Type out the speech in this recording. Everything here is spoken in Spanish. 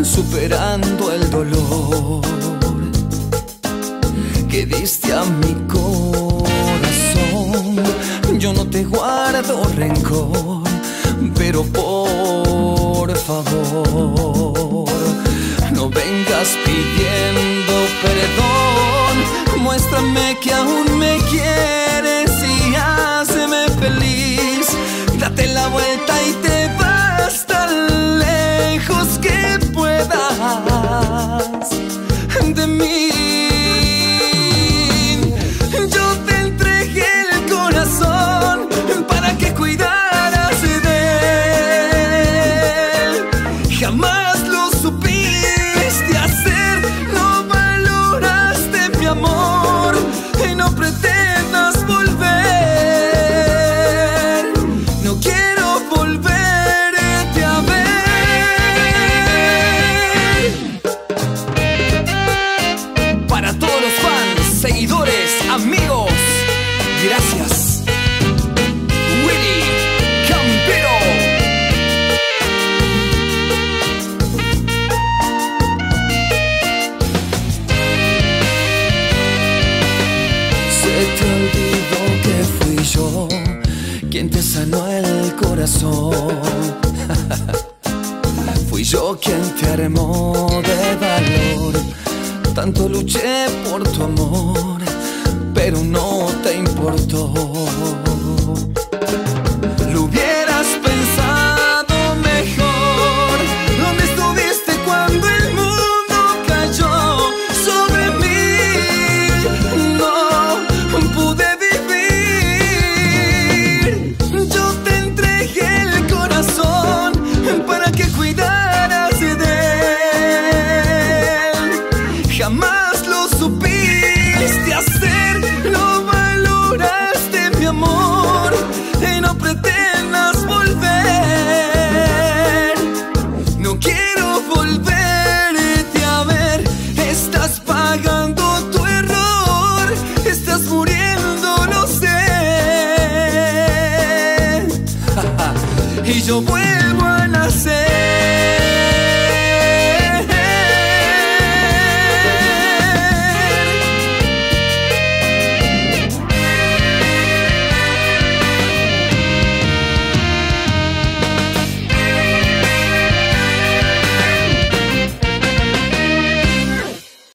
superando el dolor que diste a mi corazón. Yo no te guardo rencor, pero por favor, no vengas pidiendo perdón. Muéstrame que aún me quieres y hazme feliz. Date la vuelta y te vas tan lejos que puedas de mí. Yo te entregué el corazón para que cuidaras de él. Jamás lo supiste hacer, no valoraste mi amor y no pretendas volver. No quiero volverte a ver. Para todos los fans, seguidores, amigos, gracias. Willy Campero. Se te olvidó que fui yo quien te sanó el corazón. Fui yo quien te armó de valor. Tanto luché por tu amor, pero no te importó. Lo hubieras pensado mejor. ¿Dónde estuviste cuando el mundo cayó sobre mí? No pude vivir. Yo te entregué el corazón para que cuidaras de él. Jamás lo supiste hacer, no valoraste mi amor y no pretendas volver. No quiero volverte a ver. Estás pagando tu error, estás muriendo, lo sé. Y yo vuelvo a nacer.